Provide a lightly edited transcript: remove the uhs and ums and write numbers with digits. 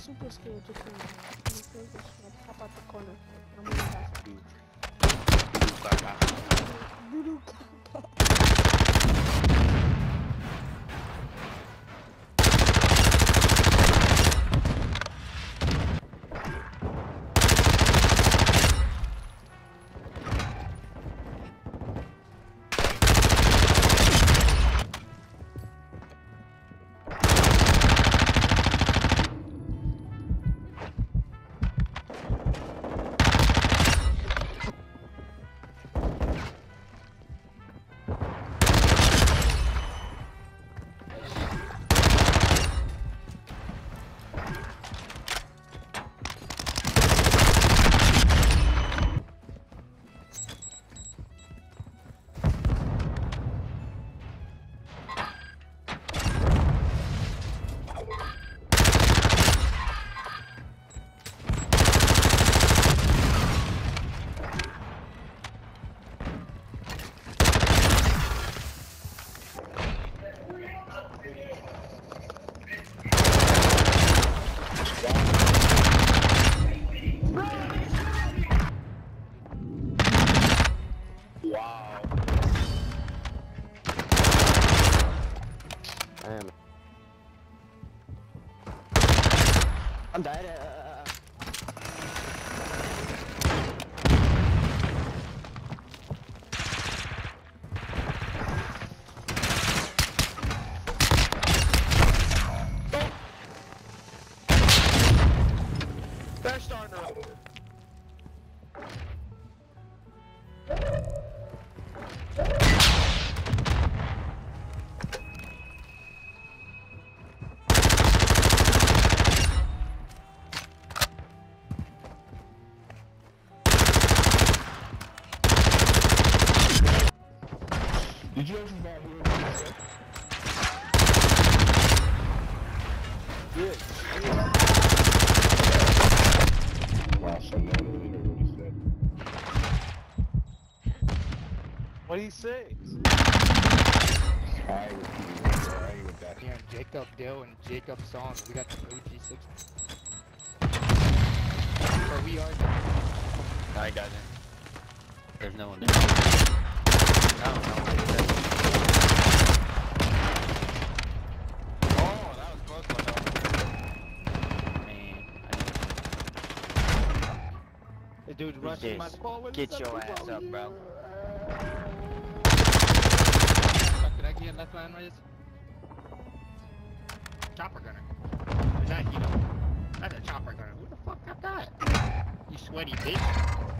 super scared just now. I'm scared just gonna pop out the corner. I'm really fast. Voodoo Gaga. Wow. I'm dead. They're starting to run. Did you actually not hear what he said? Yeah. Wow, so no, I didn't hear what he said. What do you say? I with that. Yeah, Jacob Dill and Jacob Song. We got the OG6. So we are there. I got it. There's no one there. No. Oh, that was close one though. Man, The dude's rushing my spawn with get your ass up, bro. Did I get left line raise? Chopper gunner. Is that, you know, that's a chopper gunner. Who the fuck got that? You sweaty bitch.